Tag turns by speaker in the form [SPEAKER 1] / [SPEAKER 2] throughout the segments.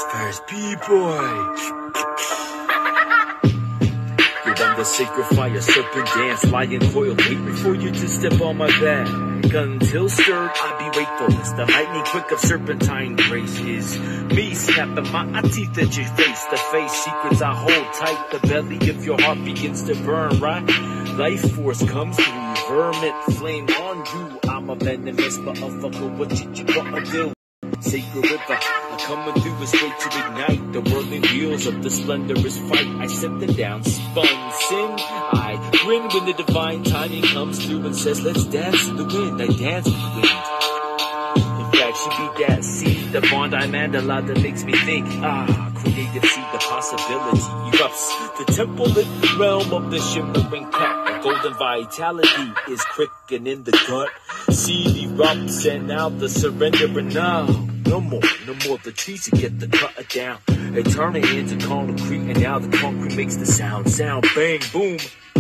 [SPEAKER 1] first B-boy. I'm the sacred fire, serpent dance, lion coil. Wait before you just step on my back. Until stirred, I be wakeful. It's the lightning quick of serpentine grace is me snapping my teeth at your face. The face secrets I hold tight. The belly of your heart begins to burn, right? Life force comes through, vermin flame on you. I'm a venomous motherfucker. What you gonna do? Sacred river, I'm coming through a straight to ignite the whirling wheels of the slenderous fight. I set them down, spun, sin. I grin when the divine timing comes through and says, let's dance in the wind. I dance with the wind. In fact, she be that seed, the bond I Mandela that makes me think. Creative seed, the possibility erupts. The temple-lit realm of the shimmering cup. The golden vitality is quickening the gut. Seed erupts and now the surrendering now. No more, the trees to get the cut down. They turn it into concrete and now the concrete makes the sound, bang, boom.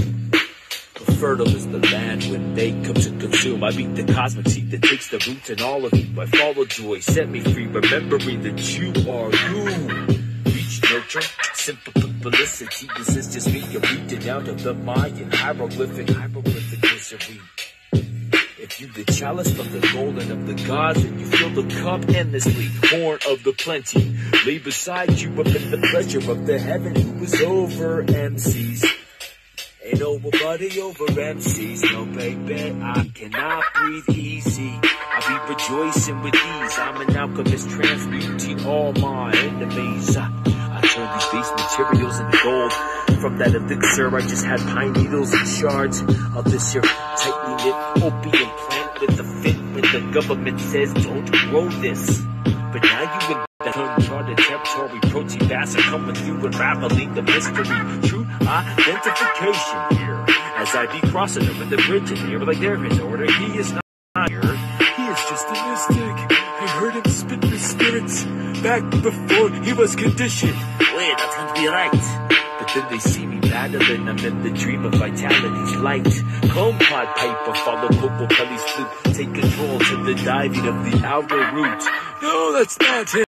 [SPEAKER 1] But fertile is the land when they come to consume. I beat the cosmic seed that takes the root in all of you. I follow joy, set me free, remembering that you are you. Reach nurture, simplicity. This is just me, you're reading out of the Mayan hieroglyphic misery. If you the chalice from the golden of the gods, and you fill the cup endlessly, horn of the plenty, lay beside you up in the pleasure of the heaven who is over MCs. Ain't nobody over MCs, no baby, I cannot breathe easy. I be rejoicing with ease, I'm an alchemist transmuting all my enemies. I turn these base materials into gold. From that elixir, I just had pine needles and shards of this here tightly knit opium plant with the fit when the government says don't grow this. But now you in the uncharted territory, protein bass are coming through, unraveling the mystery. True identification here, as I be crossing over the bridge in here, like there is order. He is not here, he is just a mystic. I heard him spit the spirits back before he was conditioned. Wait, that's gonna be right. But then they see me battling, I'm in the dream of vitality's light. Comb pod piper, follow Coco Kelly's flute. Take control to the diving of the outer root. No, that's not him.